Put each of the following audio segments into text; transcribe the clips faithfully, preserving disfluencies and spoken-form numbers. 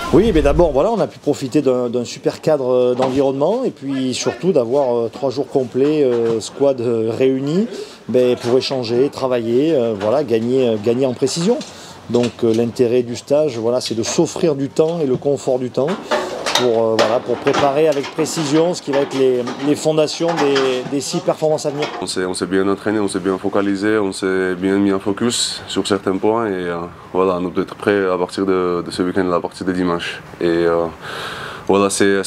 Oui, mais d'abord, voilà, on a pu profiter d'un super cadre d'environnement et puis surtout d'avoir euh, trois jours complets, euh, squad euh, réunis ben, pour échanger, travailler, euh, voilà, gagner, euh, gagner en précision. Donc euh, l'intérêt du stage, voilà, c'est de s'offrir du temps et le confort du temps pour, euh, voilà, pour préparer avec précision ce qui va être les, les fondations des, des six performances à venir. On s'est bien entraîné, on s'est bien focalisé, on s'est bien mis en focus sur certains points et euh, voilà, nous d'être prêts à partir de, de ce week-end, à partir de dimanche. Et euh, voilà, c'est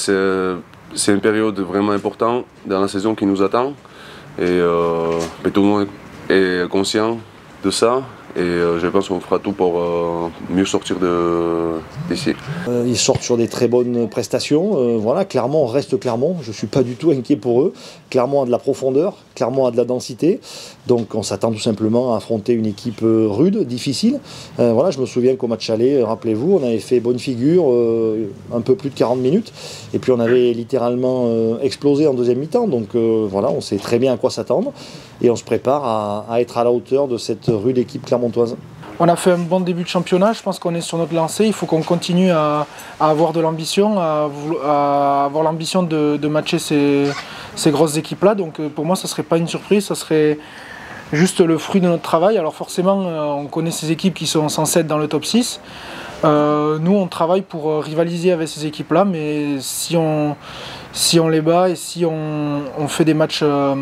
une période vraiment importante dans la saison qui nous attend et euh, tout le monde est conscient de ça. Et euh, je pense qu'on fera tout pour euh, mieux sortir d'ici. Euh, ils sortent sur des très bonnes prestations. Euh, voilà, Clermont reste Clermont. Je ne suis pas du tout inquiet pour eux. Clermont a de la profondeur, Clermont a de la densité. Donc on s'attend tout simplement à affronter une équipe rude, difficile. Euh, voilà, je me souviens qu'au match aller, rappelez-vous, on avait fait bonne figure, euh, un peu plus de quarante minutes. Et puis on avait littéralement euh, explosé en deuxième mi-temps. Donc euh, voilà, on sait très bien à quoi s'attendre. Et on se prépare à, à être à la hauteur de cette rude équipe clermontoise. On a fait un bon début de championnat, je pense qu'on est sur notre lancée, il faut qu'on continue à, à avoir de l'ambition, à, à avoir l'ambition de, de matcher ces, ces grosses équipes-là. Donc pour moi, ça ne serait pas une surprise, ça serait juste le fruit de notre travail. Alors forcément, on connaît ces équipes qui sont censées être dans le top six. Euh, nous, on travaille pour rivaliser avec ces équipes-là, mais si on, si on les bat et si on, on fait des matchs euh,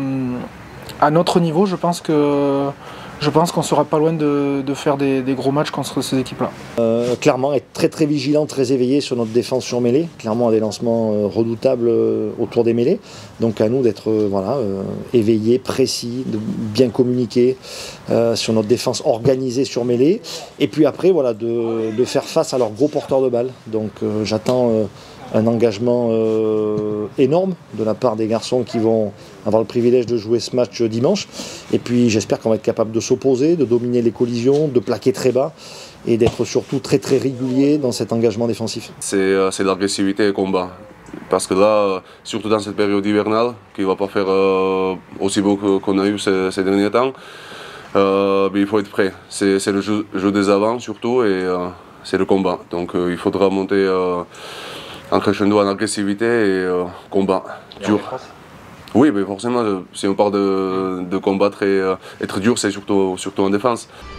à notre niveau, je pense que Je pense qu'on ne sera pas loin de, de faire des, des gros matchs contre ces équipes-là. Euh, Clermont est très très vigilant, très éveillé sur notre défense sur mêlée. Clermont a des lancements euh, redoutables euh, autour des mêlées. Donc à nous d'être euh, voilà, euh, éveillés, précis, de bien communiquer euh, sur notre défense organisée sur mêlée. Et puis après, voilà, de, de faire face à leurs gros porteurs de balles. Donc euh, j'attends euh, un engagement euh, énorme de la part des garçons qui vont avoir le privilège de jouer ce match dimanche. Et puis j'espère qu'on va être capable de s'opposer, de dominer les collisions, de plaquer très bas et d'être surtout très très régulier dans cet engagement défensif. C'est euh, de l'agressivité et combat. Parce que là, surtout dans cette période hivernale, qui ne va pas faire euh, aussi beau qu'on a eu ces, ces derniers temps, euh, il faut être prêt. C'est le jeu, jeu des avants surtout et euh, c'est le combat. Donc euh, il faudra monter euh, en crescendo en agressivité et euh, combat dur. Oui, mais forcément, si on parle de, de combattre et euh, être dur, c'est surtout, surtout en défense.